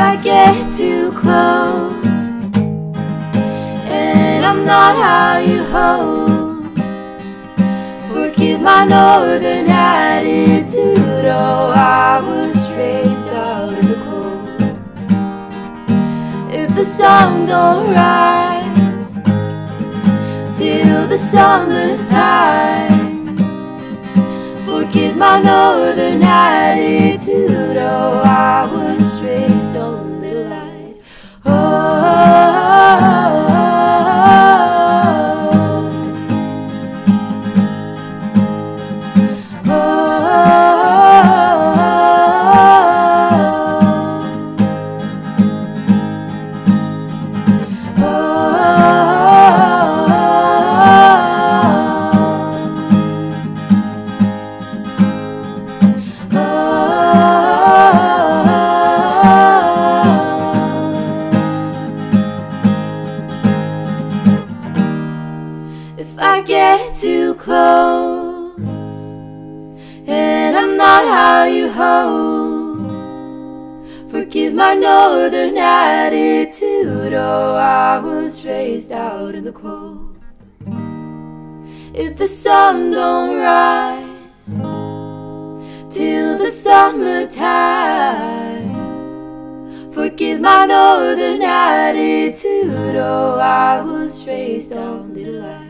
I get too close and I'm not how you hope, forgive my northern attitude. Oh, I was raised out in the cold. If the sun don't rise till the summertime, forgive my northern attitude. Oh, I was raised on little light. Oh, oh, if I get too close and I'm not how you hope, forgive my northern attitude. Oh, I was raised out in the cold. If the sun don't rise till the summertime, forgive my northern attitude. Oh, I was raised on little light.